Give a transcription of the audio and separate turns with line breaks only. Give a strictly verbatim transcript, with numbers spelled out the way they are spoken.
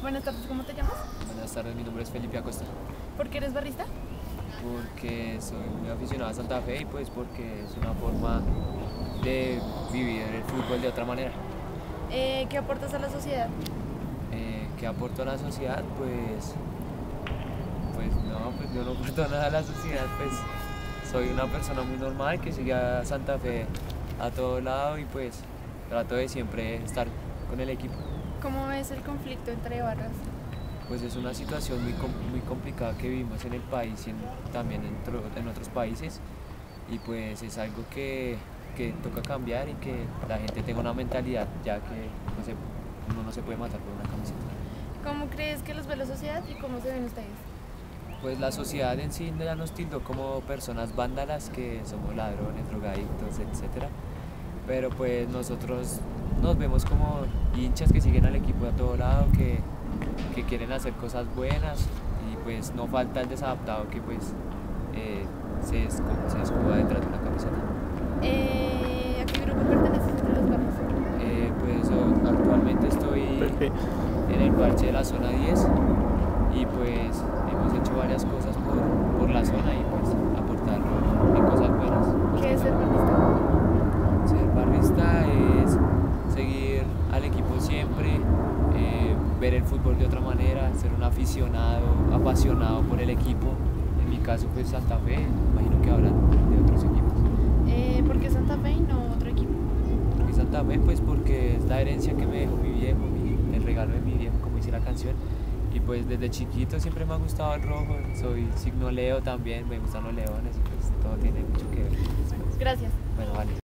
Buenas tardes, ¿cómo te llamas?
Buenas tardes, mi nombre es Felipe Acosta.
¿Por qué eres barrista?
Porque soy muy aficionado a Santa Fe y pues porque es una forma de vivir el fútbol de otra manera.
Eh, ¿Qué aportas a la sociedad?
Eh, ¿Qué aporto a la sociedad? Pues, pues no, pues yo no aporto nada a la sociedad, pues soy una persona muy normal que sigue a Santa Fe a todo lado y pues trato de siempre estar con el equipo.
¿Cómo ves el conflicto entre barras?
Pues es una situación muy, com- muy complicada que vivimos en el país y en- también en, tro- en otros países y pues es algo que, que toca cambiar y que la gente tenga una mentalidad ya que no se- uno no se puede matar por una camiseta.
¿Cómo crees que los ve la sociedad y cómo se ven ustedes?
Pues la sociedad en sí ya nos tildó como personas vándalas, que somos ladrones, drogadictos, etcétera. Pero pues nosotros nos vemos como hinchas que siguen al equipo a todo lado, que, que quieren hacer cosas buenas y pues no falta el desadaptado que pues eh, se, escu- se escuda detrás de una camiseta.
Eh, ¿A qué grupo perteneces entre los barras?
Eh, pues yo actualmente estoy en el parche de la zona diez y pues hemos hecho varias cosas por, por la zona y pues aportar en cosas buenas.
¿Qué es ser barrista?
Ser barrista es seguir al equipo siempre, eh, ver el fútbol de otra manera, ser un aficionado, apasionado por el equipo. En mi caso, pues Santa Fe, imagino que hablan de otros equipos.
Eh, ¿Por qué Santa Fe y no otro equipo?
Y Santa Fe, pues porque es la herencia que me dejó mi viejo, mi- el regalo de mi viejo, como dice la canción. Y pues desde chiquito siempre me ha gustado el rojo, soy signo Leo también, me gustan los leones y pues todo tiene mucho que ver.
Gracias.
Bueno, vale.